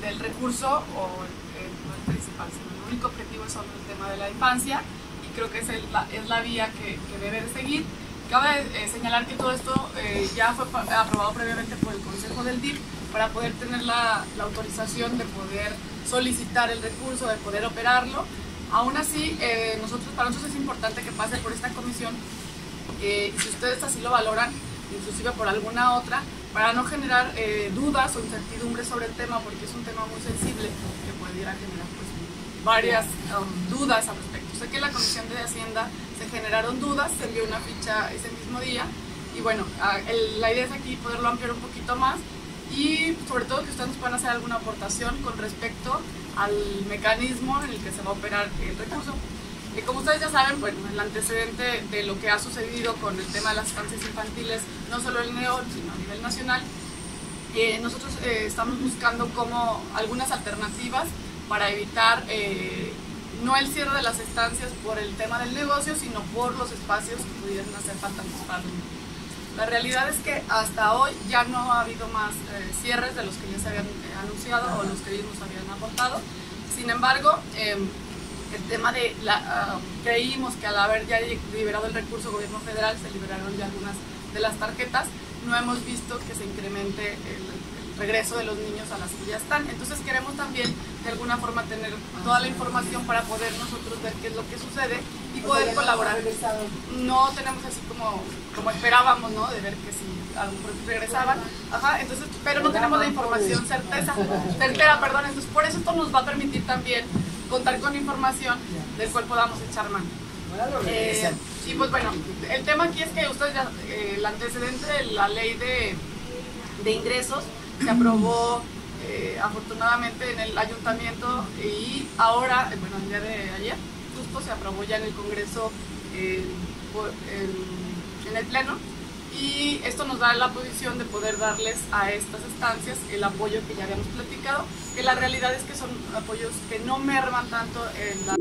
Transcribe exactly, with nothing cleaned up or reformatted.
el recurso, o eh, no el principal, sino el único objetivo es sobre el tema de la infancia, y creo que es, el, la, es la vía que, que debe de seguir. Cabe eh, señalar que todo esto eh, ya fue aprobado previamente por el Consejo del D I F para poder tener la, la autorización de poder solicitar el recurso, de poder operarlo. Aún así, eh, nosotros, para nosotros es importante que pase por esta comisión, eh, si ustedes así lo valoran, inclusive por alguna otra, para no generar eh, dudas o incertidumbres sobre el tema, porque es un tema muy sensible que pudiera generar pues, varias um, dudas al respecto. Sé que en la Comisión de Hacienda se generaron dudas, se envió una ficha ese mismo día, y bueno, el, la idea es aquí poderlo ampliar un poquito más, y sobre todo que ustedes nos puedan hacer alguna aportación con respecto al mecanismo en el que se va a operar el recurso. Y como ustedes ya saben, bueno, el antecedente de lo que ha sucedido con el tema de las estancias infantiles, no solo en León, sino a nivel nacional, eh, nosotros eh, estamos buscando como algunas alternativas para evitar eh, no el cierre de las estancias por el tema del negocio, sino por los espacios que pudieran hacer falta para los niños. La realidad es que hasta hoy ya no ha habido más eh, cierres de los que ya se habían eh, anunciado o los que ellos nos habían aportado. Sin embargo, eh, el tema de, la, uh, creímos que al haber ya liberado el recurso gobierno federal, se liberaron ya algunas de las tarjetas, no hemos visto que se incremente el, el regreso de los niños a las que ya están. Entonces queremos también de alguna forma tener toda la información para poder nosotros ver qué es lo que sucede y poder colaborar. No tenemos así como, como esperábamos, ¿no? De ver que si algunos regresaban, ajá, entonces, pero no tenemos la información certeza, certera, perdón, entonces por eso esto nos va a permitir también contar con información del cual podamos echar mano. Eh, y pues bueno, el tema aquí es que ustedes ya, eh, el antecedente de la ley de, de ingresos se aprobó eh, afortunadamente en el ayuntamiento, y ahora, bueno, el día de ayer, justo se aprobó ya en el Congreso, eh, en, en el Pleno, y esto nos da la posición de poder darles a estas estancias el apoyo que ya habíamos platicado, que la realidad es que son apoyos que no merman tanto en la